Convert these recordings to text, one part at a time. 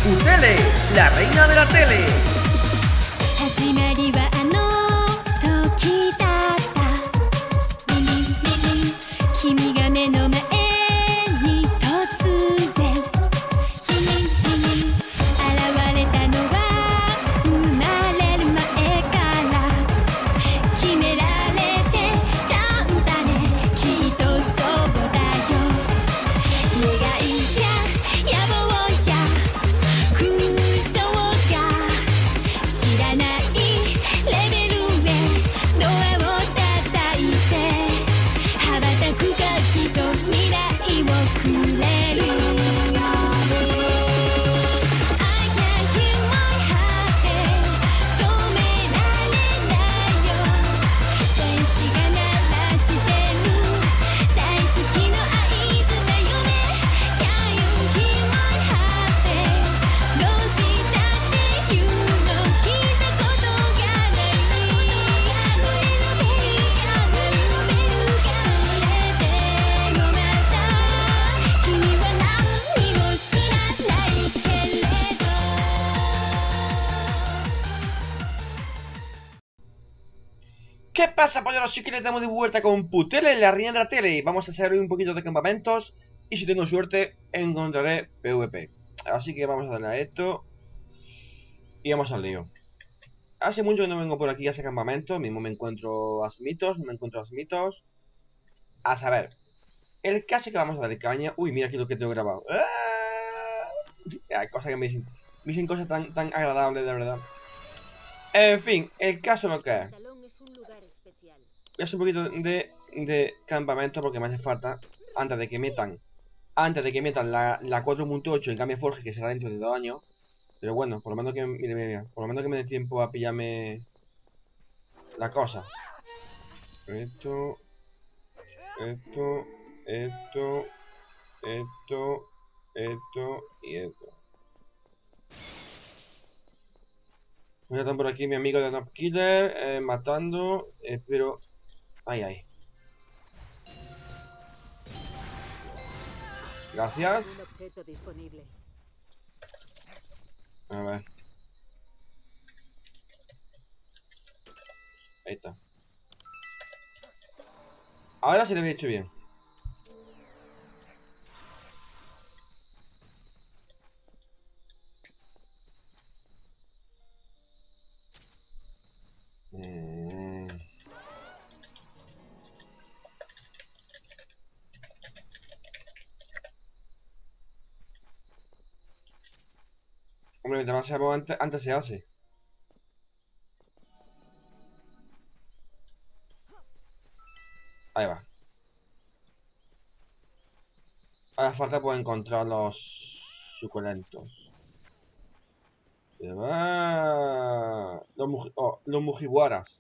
Putele, la reina de la tele. 始まりはあの時だったリンリンリンリン君が目の前に突然リンリンリンリン現れたのは生まれる前から決められてたんだねきっとそうだよ願いや野望や空想が知らないレベルへドアを叩いて羽ばたくかきっと未来をくれる I can't keep my heart 止められないよ天使が鳴らしてる大好きの合図だよね Can you keep my heart どうしたっていうの聞いたことがない恋のベルが鳴るベルがそれでもまた君は何も知らないけれど ¿Qué pasa, polleros chiquiles? Estamos de vuelta con Putele, la reina de la tele. Vamos a hacer hoy un poquito de campamentos. Y si tengo suerte, encontraré PvP. Así que vamos a darle a esto. Y vamos al lío. Hace mucho que no vengo por aquí a ese campamento. Mismo me encuentro asmitos, no me encuentro asmitos. A saber, el caso que vamos a darle caña. Uy, mira aquí lo que tengo grabado. Cosas que me dicen cosas tan agradables, de verdad. En fin, el caso lo que es. Voy a hacer un poquito de campamento porque me hace falta antes de que metan la 4.8 en cambio Forge, que será dentro de 2 años. Pero bueno, por lo menos que mira, por lo menos que me dé tiempo a pillarme la cosa. Esto y esto. Voy a estar por aquí mi amigo de Noob Killer matando, pero... Ay. Gracias. Un objeto disponible. A ver. Ahí está. Ahora sí lo había hecho bien. Hombre, mientras más seamos antes se hace. Ahí va. Ahora falta pues encontrar los suculentos. Se va. Los mujiwaras.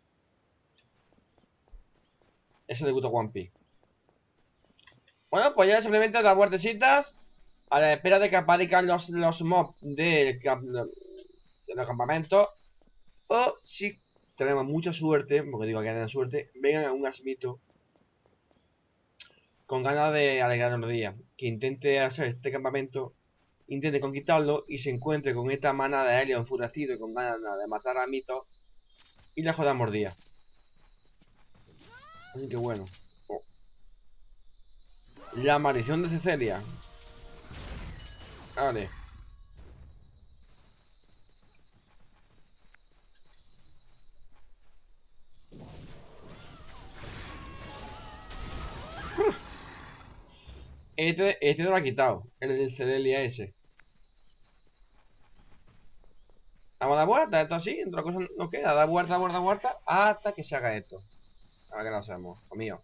Eso le gusta a One Piece. Bueno, pues ya simplemente da vueltecitas a la espera de que aparezcan los mobs del campamento. O si tenemos mucha suerte, porque digo que tengan suerte, vengan a un asmito con ganas de alegrar los días, que intente hacer este campamento, intente conquistarlo y se encuentre con esta manada de helio enfurecido y con ganas de matar a mitos y le jodamos días. Así que bueno. La maldición de Cecilia. Vale. Este no lo ha quitado. El del Cedelia ese. Vamos a dar vuelta, esto así, otra cosa no queda. Da vuelta, hasta que se haga esto. Ahora que lo hacemos, mío.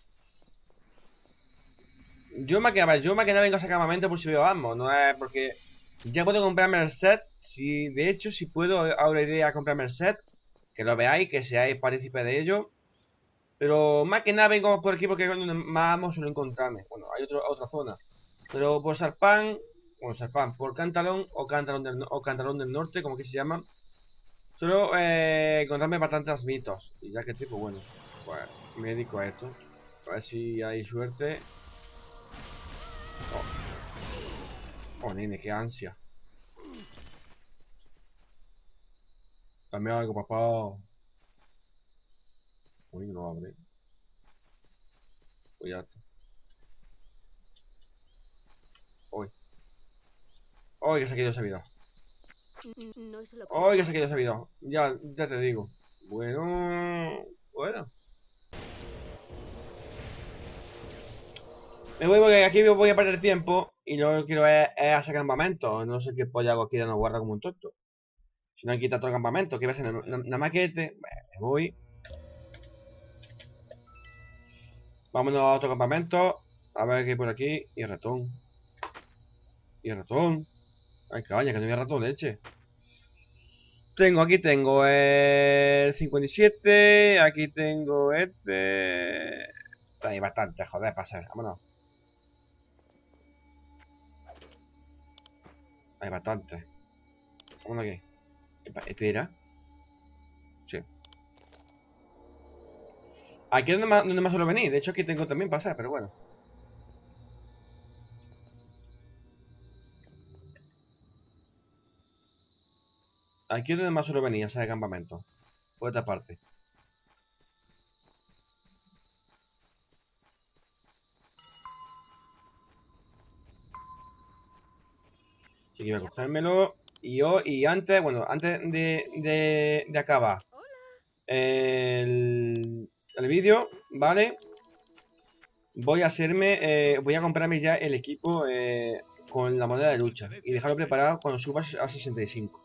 Yo me quedaba vengo a ese campamento por si veo ammo, no es porque ya puedo comprarme el set. Si de hecho, si puedo, ahora iré a comprarme el set. Que lo veáis, que seáis partícipes de ello. Pero más que nada vengo por aquí porque es donde más amo suelo encontrarme. Bueno, hay otra zona. Pero por Sarpan, bueno, Sarpan, por Cantalón o Cantalón del Norte, como que se llaman. Suelo encontrarme bastantes mitos. Y ya que estoy, pues bueno, pues me dedico a esto. A ver si hay suerte. Oh, nene, qué ansia. Dame algo, papá. Uy, no abre. Uy, ya está. Uy. Uy, que se ha quedado ese video. No es lo que Uy, que se ha quedado ese video. Ya te digo. Bueno. Me voy porque aquí voy a perder tiempo y lo que quiero es hacer campamento. No sé qué polla hago aquí dando guarda como un tonto. Si no, quita todo el campamento. ¿Qué va a ser? Nada más que este. Me voy. Vámonos a otro campamento. A ver qué hay por aquí. Y el ratón. Y el ratón. Ay, caña, que no había ratón, leche. Aquí tengo el 57. Aquí tengo este. Hay bastante, joder, pasar. Vámonos. Hay bastante. Vámonos aquí. ¿Este era? Sí. Aquí es donde más suelo venir. De hecho, aquí tengo también pasar, pero bueno. Aquí es donde más suelo venir, a hacer campamento. Por esta parte. Así que voy a cogérmelo. Y antes, bueno, antes de acabar el vídeo, ¿vale? Voy a comprarme ya el equipo con la moneda de lucha y dejarlo preparado cuando subas a 65.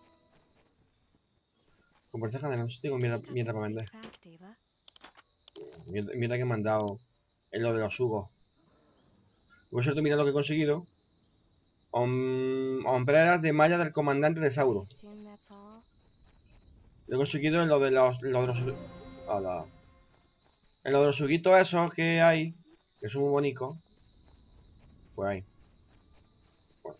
Con porcentaje de no sé, tengo mierda para vender. Mierda que me han dado en lo de los subos. Por cierto, mira lo que he conseguido. Hombreras de malla del comandante de Sauro. Lo he conseguido en lo de los ala. En lo de los suguitos esos que hay, que son muy bonitos. Pues ahí. Bueno.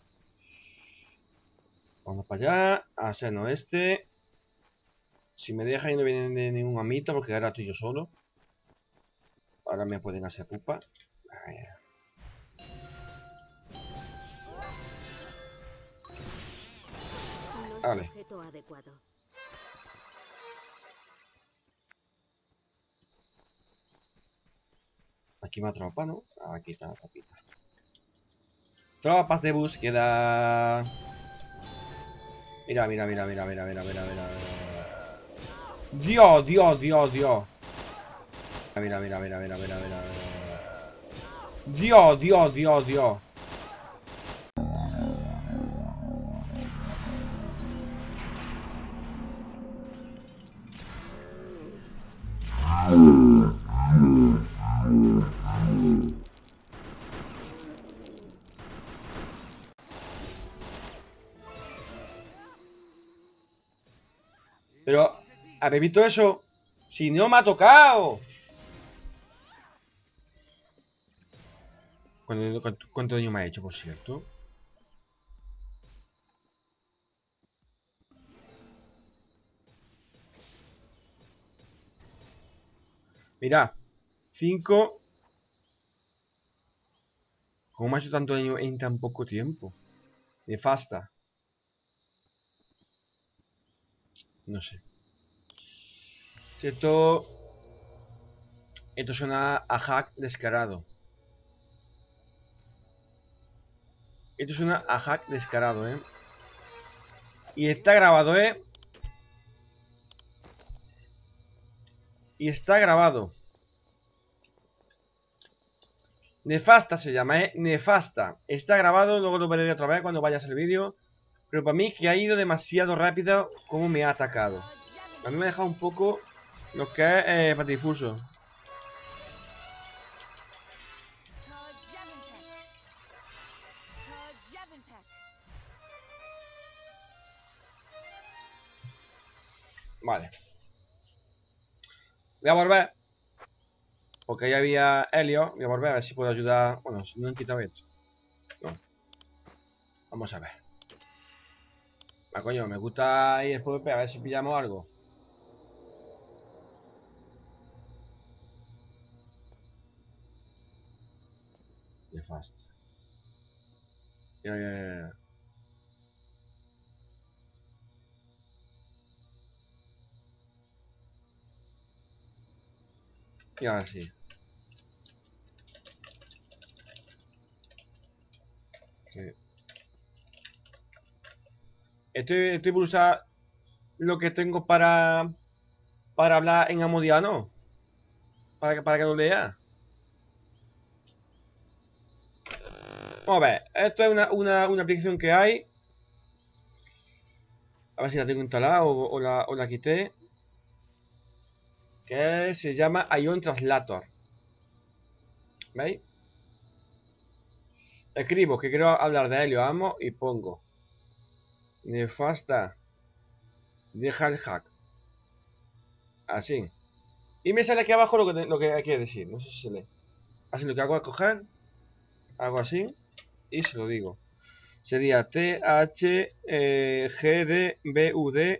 Vamos para allá. A hacernos este. Si me deja y no viene de ningún amito, porque ahora estoy yo solo. Ahora me pueden hacer pupa. Ahí. Vale. Aquí va tropa, ¿no? Aquí está la tropita. Tropas de búsqueda. Mira, mira, mira, mira, mira, mira, mira, mira. Dios, Dios, Dios, Dios. Mira, mira, mira, mira, mira, mira. Dios, Dios, Dios, Dios. Pero, ¿habéis visto eso? Si no me ha tocado. ¿Cuánto daño me ha hecho, por cierto? Mira, 5. ¿Cómo me ha hecho tanto daño en tan poco tiempo? Nefasta. No sé. Esto suena a hack descarado. Esto suena a hack descarado, ¿eh? Y está grabado, ¿eh? Y está grabado. Nefasta se llama, ¿eh? Nefasta. Está grabado, luego lo veré otra vez cuando vayas el vídeo. Pero para mí que ha ido demasiado rápido como me ha atacado. A mí me ha dejado un poco lo que es patidifuso. Vale. Voy a volver. Porque ahí había Helio. Voy a volver a ver si puedo ayudar. Bueno, si no han quitado esto. No. Vamos a ver. Ah, coño, me gusta ir el PvP a ver si pillamos algo. Nefasta. Ya. Y ahora sí. Estoy por usar lo que tengo para hablar en amodiano. Para que lo lea. Vamos a ver. Esto es una aplicación que hay. A ver si la tengo instalada o la quité. Que se llama Ion Translator. ¿Veis? Escribo que quiero hablar de Helio Amo y pongo nefasta. Deja el hack. Así. Y me sale aquí abajo lo que hay que decir. No sé si se lee. Así lo que hago es coger. Hago así. Y se lo digo. Sería THGDBUD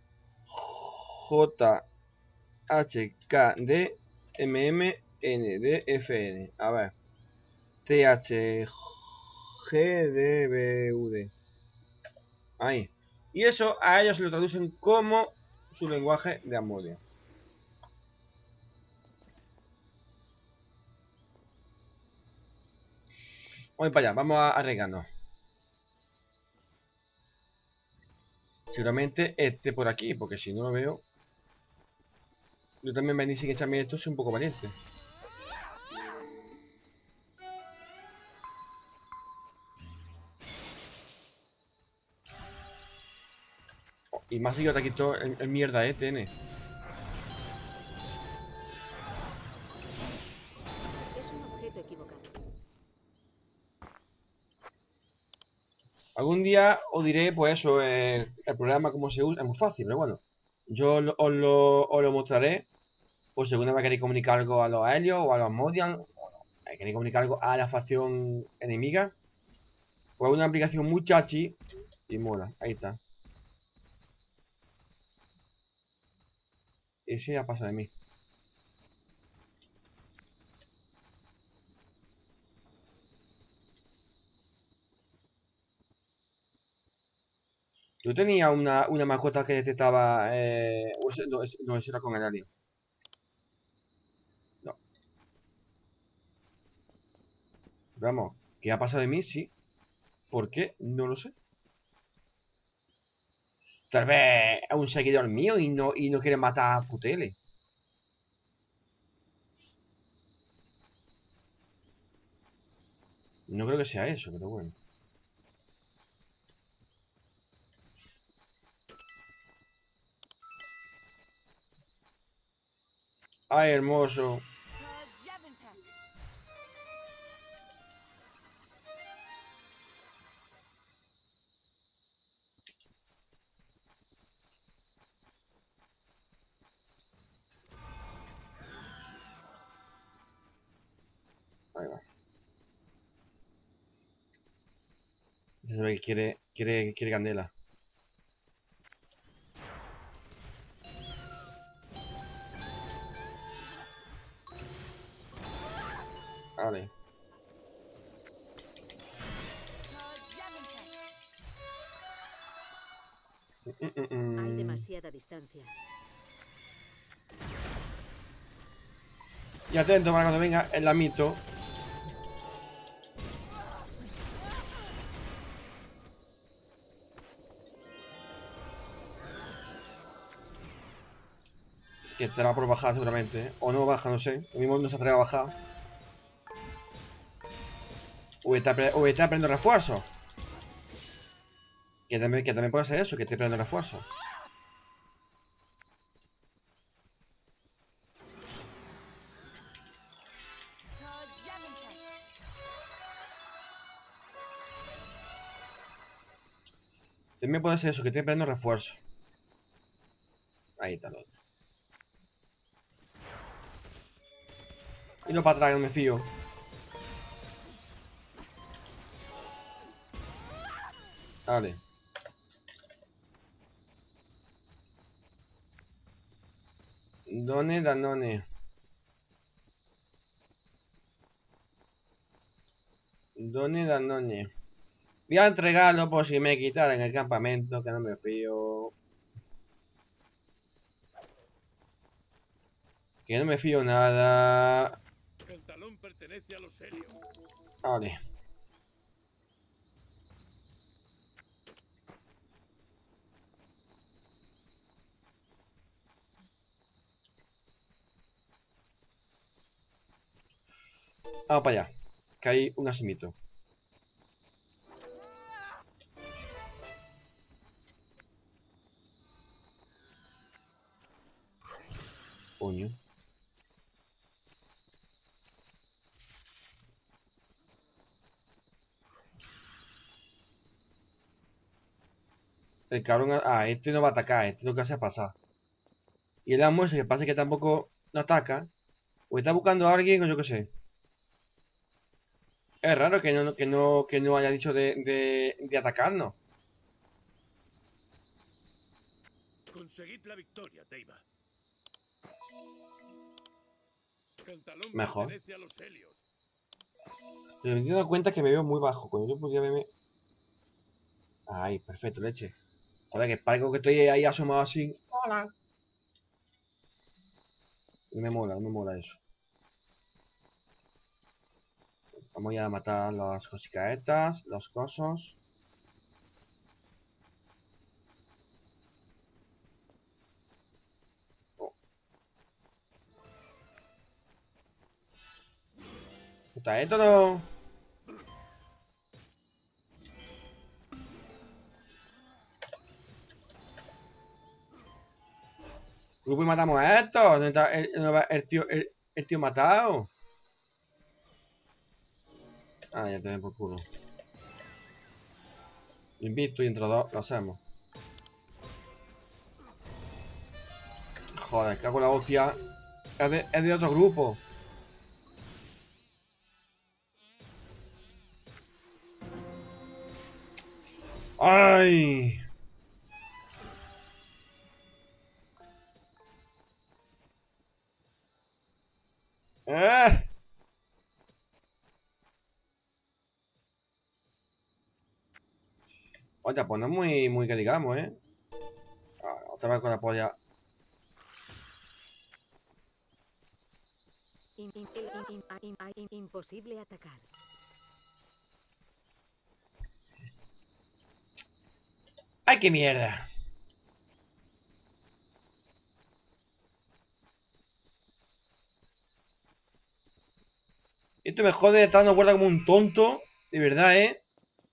JHKDMMNDFN. A ver. THGDBUD. Ahí. Y eso a ellos lo traducen como su lenguaje de Amodia. Vamos para allá, vamos a arriesgarnos. Seguramente esté por aquí, porque si no lo veo. Yo también venir sin echarme esto, soy un poco valiente. Oh, y más seguido te quitó el mierda, TN. Es un objeto equivocado. Algún día os diré, pues eso, el programa cómo se usa. Es muy fácil, pero bueno. Yo os lo mostraré. Pues si alguna vez queréis comunicar algo a los Helios o a los Modian, queréis comunicar algo a la facción enemiga, pues una aplicación muy chachi y mola. Ahí está. Ese ya pasa de mí. Yo tenía una mascota que detectaba. No, eso era con el alien. No. Vamos, ¿qué ha pasado de mí? Sí. ¿Por qué? No lo sé. Tal vez es un seguidor mío y no quiere matar a Putele. No creo que sea eso, pero bueno. Ay, hermoso. Ahí va. Ya se ve que quiere candela. Vale. Hay demasiada distancia. Y atento para cuando venga el lamito. Que estará por bajar seguramente, ¿eh? O no baja, no sé. Lo mismo no se atreve a bajar. O está aprendiendo refuerzo. Que también puede ser eso, que esté aprendiendo refuerzo. También puede ser eso, que esté aprendiendo refuerzo. Ahí está el otro. Y no para atrás, no me fío. Vale. Danone. Danone. Voy a entregarlo por si me quitaran en el campamento, que no me fío. Que no me fío nada. El talón pertenece a los Helios. Vale. Vamos para allá. Que hay un asimito. Coño. El cabrón... Ah, este no va a atacar. Este lo que hace es pasar. Y el amo ese que pasa que tampoco no ataca. O está buscando a alguien o yo qué sé. Es raro que no haya dicho de atacarnos. Conseguid la victoria, Teiva. El talón Mejor. pertenece a los Helios. Pero me he dado cuenta que me veo muy bajo. Cuando yo podía verme... Ahí, perfecto, leche. Joder, que parezco que estoy ahí asomado así. Hola. No me mola eso. Vamos ya a matar las cositas estas, los cosos. Oh. ¿Está esto no? Grupo y matamos a esto. ¿Dónde está el tío matado? Ah, ya te ven por culo. Invito y entre dos lo hacemos. Joder, cago en la hostia. Es de otro grupo. ¡Ay! ¡Eh! Oye, pues no es muy que digamos, ¿eh? Ah, otra vez con la polla. Imposible atacar. ¡Ay, qué mierda! Esto me jode de estar dando vuelta como un tonto. De verdad, ¿eh?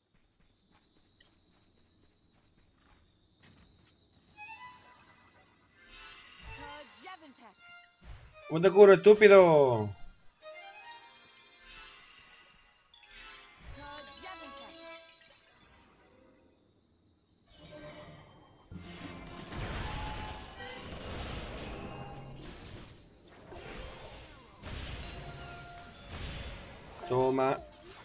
¿Cómo te cubro, estúpido? Toma.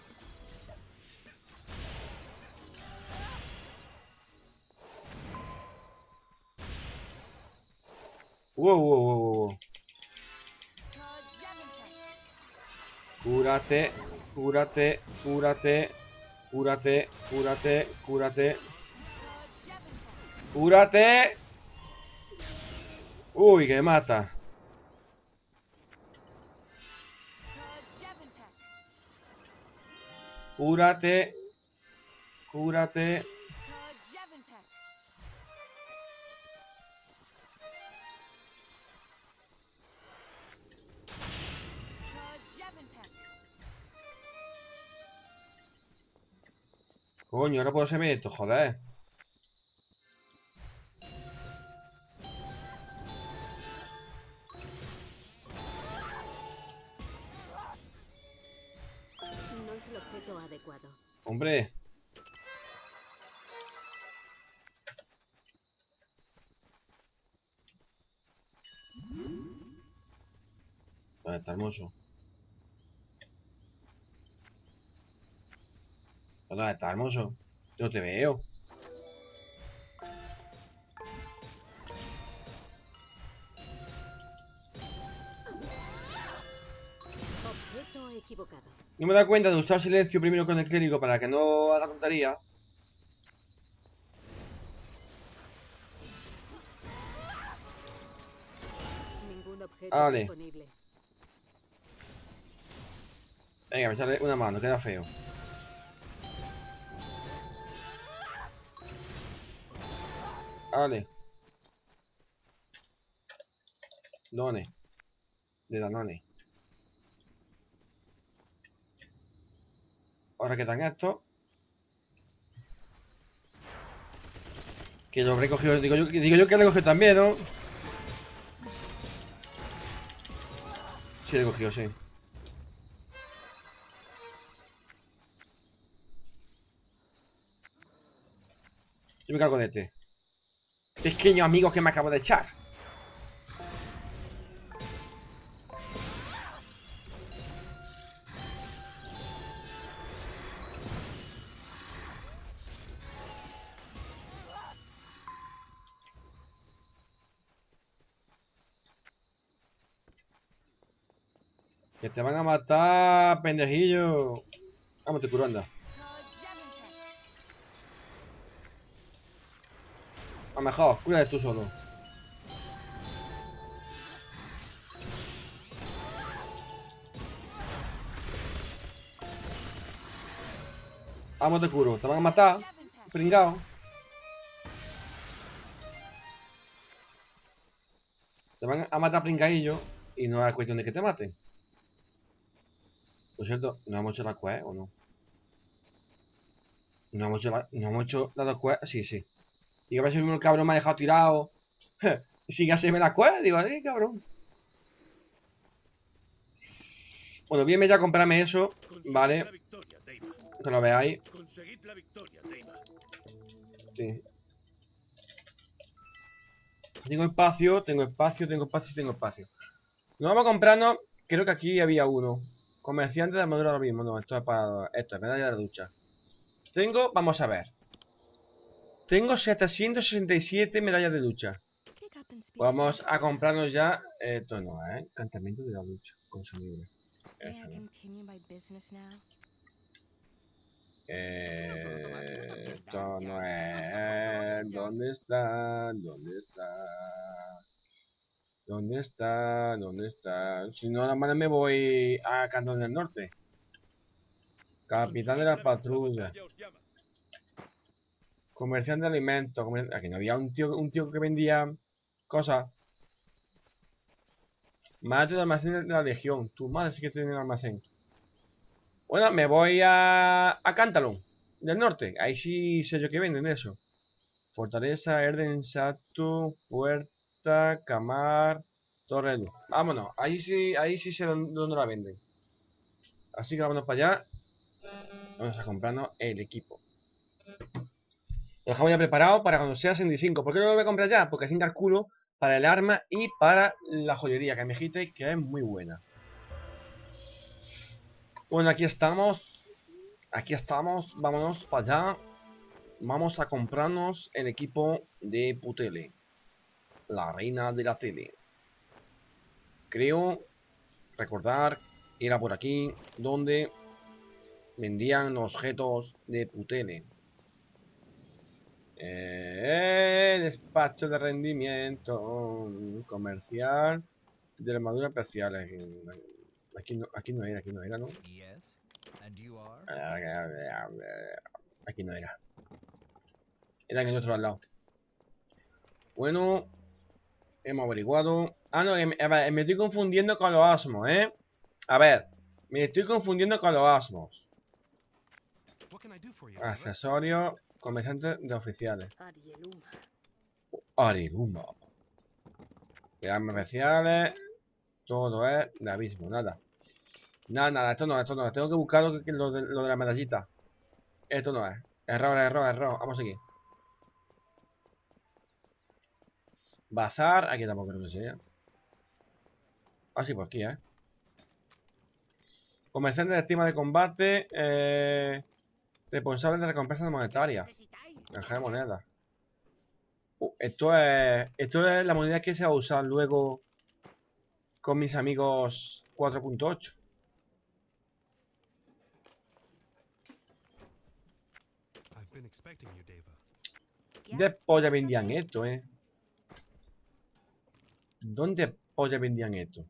Wow. Cúrate. ¡Cúrate! ¡Uy, que me mata! ¡Cúrate! Coño, ahora puedo hacerme esto, joder. No es el objeto adecuado. Hombre. ¿Dónde está hermoso? ¿Dónde está hermoso? Yo te veo. Objeto equivocado. No me da cuenta de usar silencio primero con el clérigo para que no haga tontería. Ningún objeto objeto Vale. disponible. Venga, me sale una mano, queda feo. Vale. Done. De Danone. Ahora quedan estos. Que lo habré cogido. Digo yo que lo he cogido también, ¿no? Sí, lo he cogido, sí. Yo me cargo de este. Pequeños amigos que me acabo de echar. Que te van a matar, pendejillo. Vamos, te curo, anda. A lo mejor, cúrate tú solo. Vamos, te curo. Te van a matar, pringao. Te van a matar pringaillo y no es cuestión de que te maten. Por cierto, ¿no hemos hecho la quest o no? No hemos hecho las dos quests. Sí, sí. Digo, a ver si el cabrón me ha dejado tirado. Y sigue hacerme la quest. Digo, cabrón. Bueno, bien, ya comprarme eso. Conseguid Vale. la victoria, Deimar. Que lo veáis. Conseguid la victoria, Deimar. Sí. Tengo espacio, tengo espacio, tengo espacio, tengo espacio. Nos vamos a comprarnos. Creo que aquí había uno. Comerciante de armadura ahora mismo. No, esto es para. Esto es medalla de la ducha. Tengo, vamos a ver. Tengo 767 medallas de ducha. Vamos a comprarnos ya. Esto no, encantamiento de la ducha. Consumible. Eso no. Esto no es. ¿Dónde está? ¿Dónde está? ¿Dónde está? ¿Dónde está? Si no, la mano me voy a Cantón del Norte. Capitán de la patrulla. batalla os llama. Comerciante de alimentos. Aquí no había un tío que vendía cosas. Madre de almacén de la legión. Tu madre sí que tiene un almacén. Bueno, me voy a Cántalón del Norte. Ahí sí sé yo que venden eso. Fortaleza, Erden, Satu, Puerta, Camar, Torre de Luz. Vámonos. Ahí sí sé dónde la venden. Así que vámonos para allá. Vamos a comprarnos el equipo. Lo dejamos ya preparado para cuando sea 65. ¿Por qué no lo voy a comprar ya? Porque así calculo para el arma y para la joyería que me dijiste que es muy buena. Bueno, aquí estamos. Aquí estamos. Vámonos para allá. Vamos a comprarnos el equipo de Putele. La reina de la tele. Creo recordar era por aquí donde vendían los objetos de Putele. Despacho de rendimiento comercial de armaduras especiales. Aquí no era, ¿no? Aquí no era. Era en el otro lado. Bueno, hemos averiguado. Ah, no, a ver, me estoy confundiendo con los asmos, ¿eh? A ver, me estoy confundiendo con los asmos. Accesorios, comerciantes de oficiales. Arieluma. Ariluma. Armas especiales. Todo es de abismo, nada. Nada, esto no. Tengo que buscar lo de la medallita. Esto no es. Error. Vamos a seguir. Bazar. Aquí tampoco creo que sea. Ah, sí, por aquí, Comerciante de estima de combate. Responsable de recompensas monetarias. Granja de moneda. Esto es la moneda que se va a usar luego con mis amigos 4.8. Después ya vendían esto, ¿Dónde o ya vendían esto?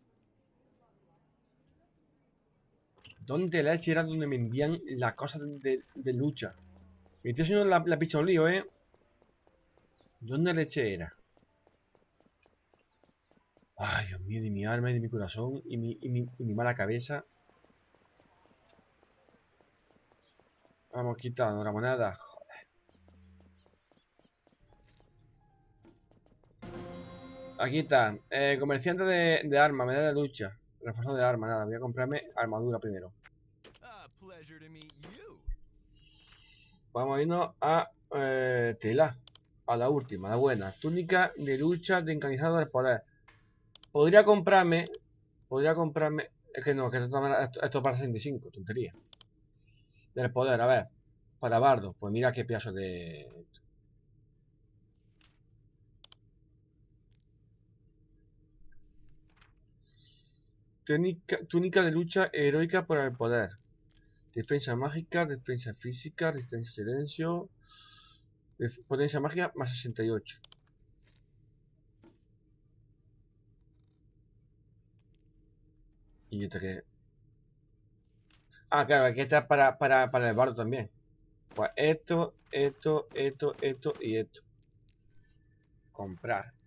¿Dónde leche era donde vendían las cosas de lucha? Me estoy haciendo la picha un lío, ¿eh? ¿Dónde leche era? Ay, Dios mío, de mi alma y de mi corazón y mi mala cabeza. Vamos, quitando la moneda. Joder. Aquí está. Comerciante de armas, medalla de lucha. Reforzado de armas, nada. Voy a comprarme armadura primero. Vamos a irnos a tela. A la última, la buena. Túnica de lucha de encanizado del poder. Podría comprarme. Es que no, que esto es para 65, tontería. Del poder, a ver. Para bardo. Pues mira qué pedazo de. Túnica de lucha heroica por el poder. Defensa mágica, defensa física, resistencia a silencio. Potencia mágica más 68. Y esto que. Ah, claro, que esta es para el bardo también. Pues esto y esto. Comprar.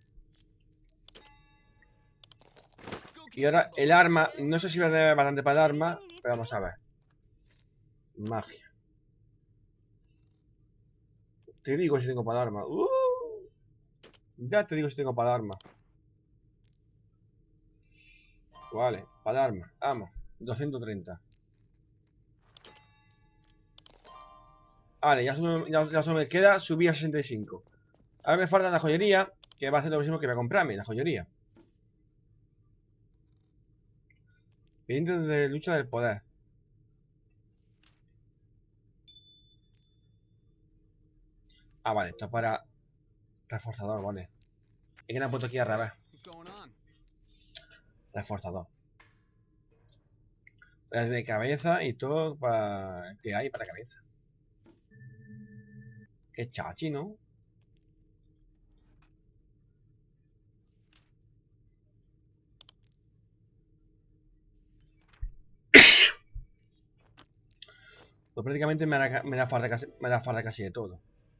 Y ahora el arma, no sé si va a tener bastante para el arma, pero vamos a ver. Magia. Te digo si tengo para el arma. Ya te digo si tengo para el arma. Vale, para el arma. Vamos, 230. Vale, ya solo me queda subir a 65. Ahora me falta la joyería, que va a ser lo próximo que voy a comprarme, la joyería. Pendiente de lucha del poder. Ah, vale, esto es para reforzador, vale. Es que me han puesto aquí al revés. Reforzador. De cabeza y todo para que hay para cabeza. Qué chachi, ¿no? Pues prácticamente me da falta casi de todo.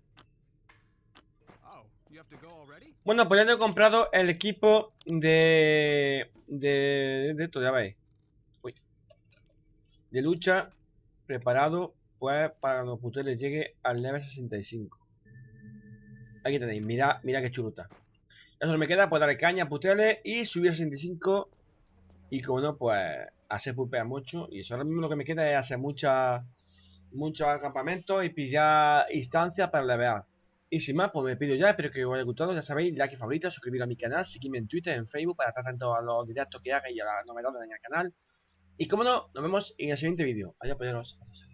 Bueno, pues ya he comprado el equipo de esto, ya veis. Uy. De lucha preparado pues para cuando Putele llegue al level 65. Aquí tenéis, mira qué churuta. Ya solo me queda pues darle caña a Putele y subir a 65. Y como no, pues hacer pupea mucho. Y eso ahora mismo lo que me queda es hacer muchos acampamentos y pillar instancias para levear. Y sin más, pues me pido ya, espero que os haya gustado, ya sabéis, like y favorito, suscribiros a mi canal, seguidme en Twitter, en Facebook para estar atento a los directos que haga y a las novedades en el canal. Y como no, nos vemos en el siguiente vídeo. Adiós, polleros.